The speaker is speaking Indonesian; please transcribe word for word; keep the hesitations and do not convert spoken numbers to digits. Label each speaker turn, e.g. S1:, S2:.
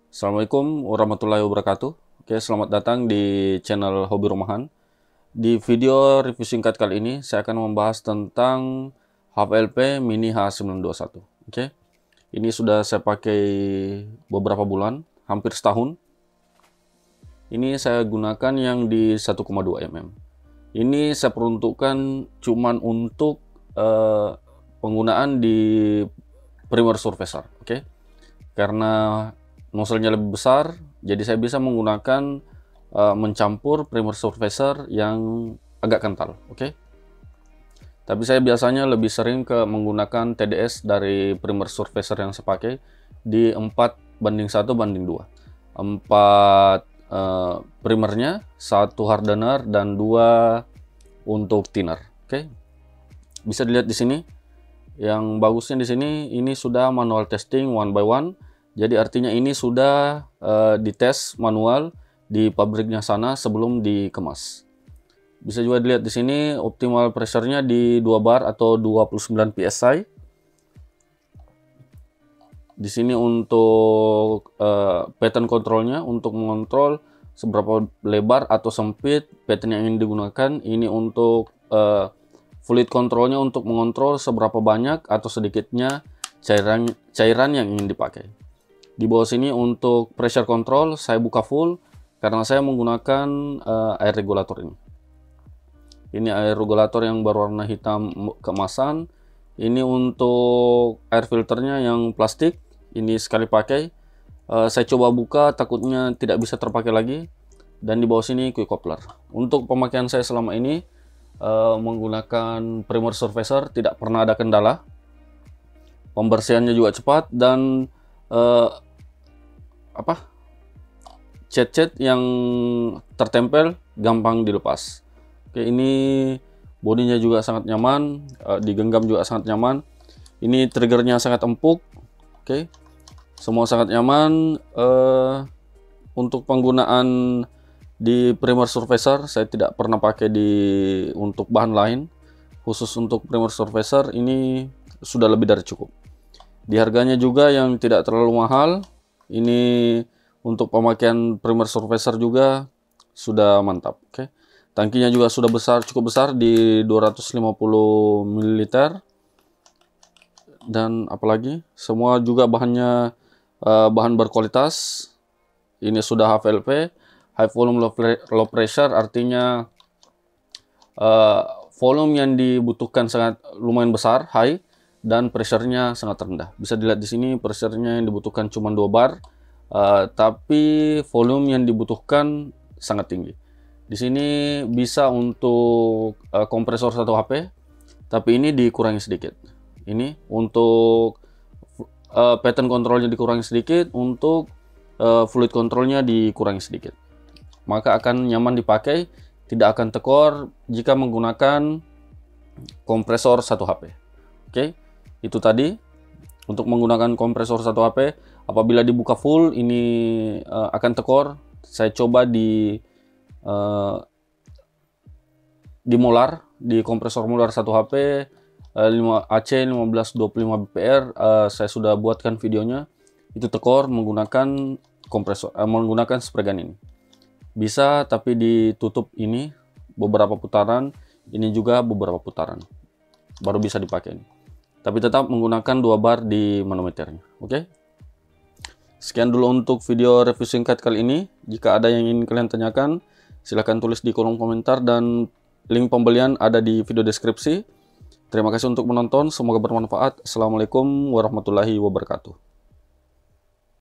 S1: Assalamualaikum warahmatullahi wabarakatuh. Oke, selamat datang di channel Hobi Rumahan. Di video review singkat kali ini, saya akan membahas tentang H V L P Mini H sembilan dua satu. Oke, ini sudah saya pakai beberapa bulan, hampir setahun. Ini saya gunakan yang di satu koma dua milimeter. Ini saya peruntukkan cuman untuk uh, penggunaan di primer surfacer. Oke, karena nozzle-nya lebih besar, jadi saya bisa menggunakan uh, mencampur primer surfacer yang agak kental. Oke, tapi saya biasanya lebih sering ke menggunakan T D S dari primer surfacer yang saya pakai di empat banding satu banding dua. empat uh, primernya, satu hardener dan dua untuk thinner. Oke, bisa dilihat di sini. Yang bagusnya di sini, ini sudah manual testing one by one. Jadi artinya ini sudah uh, dites manual di pabriknya sana sebelum dikemas. Bisa juga dilihat di sini optimal pressure-nya di dua bar atau dua puluh sembilan P S I. Di sini untuk uh, pattern controlnya, untuk mengontrol seberapa lebar atau sempit pattern yang ingin digunakan. Ini untuk uh, fluid controlnya, untuk mengontrol seberapa banyak atau sedikitnya cairan cairan yang ingin dipakai. Di bawah sini untuk pressure control saya buka full karena saya menggunakan uh, air regulator ini. Ini air regulator yang berwarna hitam keemasan. Ini untuk air filternya yang plastik. Ini sekali pakai. Uh, saya coba buka, takutnya tidak bisa terpakai lagi. Dan di bawah sini quick coupler. Untuk pemakaian saya selama ini uh, menggunakan primer surfacer tidak pernah ada kendala. Pembersihannya juga cepat dan uh, apa cat-cat yang tertempel gampang dilepas. Oke, ini bodinya juga sangat nyaman, uh, digenggam juga sangat nyaman. Ini triggernya sangat empuk. Oke, semua sangat nyaman. Uh, untuk penggunaan di primer surfacer saya tidak pernah pakai di untuk bahan lain. Khusus untuk primer surfacer ini sudah lebih dari cukup. Di harganya juga yang tidak terlalu mahal. Ini untuk pemakaian primer surfacer juga sudah mantap. Oke, tangkinya juga sudah besar, cukup besar di dua ratus lima puluh mililiter. Dan apalagi semua juga bahannya uh, bahan berkualitas. Ini sudah H V L P, high volume low pressure, artinya uh, volume yang dibutuhkan sangat lumayan besar, high, dan pressure-nya sangat rendah. Bisa dilihat di sini pressure-nya yang dibutuhkan cuma dua bar, uh, tapi volume yang dibutuhkan sangat tinggi. Di sini bisa untuk uh, kompresor satu H P, tapi ini dikurangi sedikit. Ini untuk uh, pattern controlnya dikurangi sedikit, untuk uh, fluid controlnya dikurangi sedikit. Maka akan nyaman dipakai, tidak akan tekor jika menggunakan kompresor satu H P. Oke, itu tadi untuk menggunakan kompresor satu H P. Apabila dibuka full ini uh, akan tekor. Saya coba di uh, di molar, di kompresor molar satu H P uh, lima A C lima belas dua puluh lima B P R. Uh, saya sudah buatkan videonya. Itu tekor menggunakan kompresor, uh, menggunakan spray gun ini. Bisa, tapi ditutup ini beberapa putaran, ini juga beberapa putaran, baru bisa dipakai ini. Tapi tetap menggunakan dua bar di manometernya. Oke, sekian dulu untuk video review singkat kali ini. Jika ada yang ingin kalian tanyakan, silahkan tulis di kolom komentar dan link pembelian ada di video deskripsi. Terima kasih untuk menonton, semoga bermanfaat. Assalamualaikum warahmatullahi wabarakatuh.